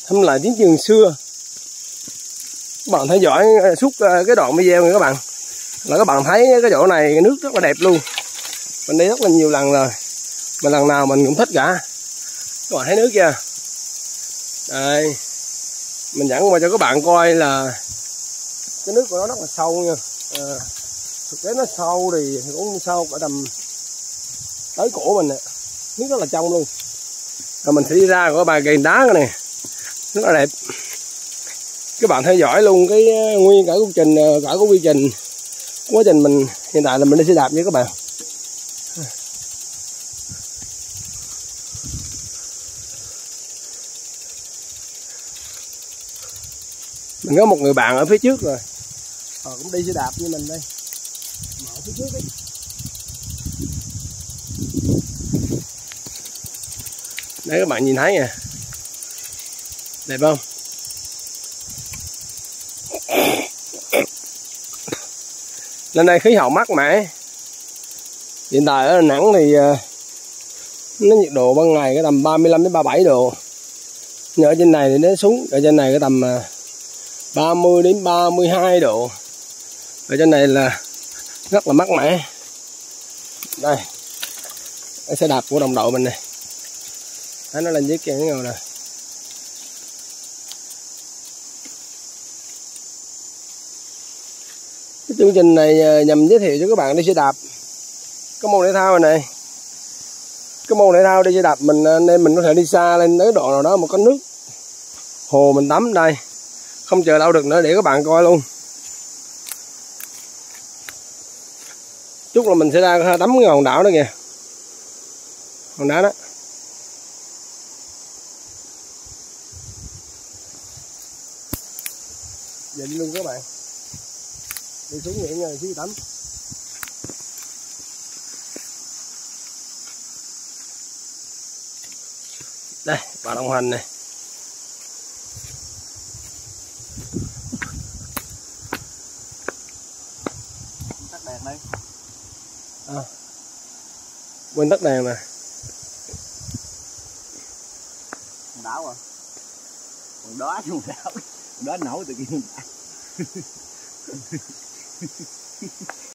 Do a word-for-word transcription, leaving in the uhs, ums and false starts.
thăm lại chiến trường xưa. Các bạn theo dõi suốt cái đoạn video này các bạn, là các bạn thấy cái chỗ này cái nước rất là đẹp luôn. Mình đi rất là nhiều lần rồi, mà lần nào mình cũng thích cả. Các bạn thấy nước chưa? Đây, mình dẫn qua cho các bạn coi là cái nước của nó rất là sâu nha. À, thực tế nó sâu thì cũng sâu cả tầm tới cổ mình nè, nước rất là trong luôn. Rồi mình sẽ đi ra của bài gành đá này rất là đẹp. Các bạn theo dõi luôn cái nguyên cả công trình, cả cái quy trình quá trình mình hiện tại là mình đi xe đạp nha các bạn. Mình có một người bạn ở phía trước rồi, họ cũng đi xe đạp như mình đây, mà ở phía trước ấy. Đấy các bạn nhìn thấy nè, đẹp không? Lên đây khí hậu mát mẻ. Hiện tại ở Đà Nẵng thì nó nhiệt độ ban ngày cái tầm ba mươi lăm đến ba mươi bảy độ. Nhưng ở trên này thì nó xuống, ở trên này cái tầm ba mươi đến ba mươi hai độ. Ở trên này là rất là mát mẻ. Đây, cái xe đạp của đồng đội mình này. Đấy, nó lên dưới kia ngồi nè. Cái chương trình này nhằm giới thiệu cho các bạn đi xe đạp cái môn thể thao này, này. Cái môn thể thao đi xe đạp mình nên mình có thể đi xa lên tới độ nào đó, một có nước hồ mình tắm đây. Không chờ đâu được nữa để các bạn coi luôn. Chút là mình sẽ ra tắm cái hòn đảo đó kìa. Hòn đá đó. Vậy đi luôn các bạn. Đi xuống nghỉ ngơi xíu tắm. Đây, bà đồng hành này. Tắt đèn đây. À, quên tắt đèn nè. Còn đảo à? Còn đó chứ không đảo. Đó nổi từ kia.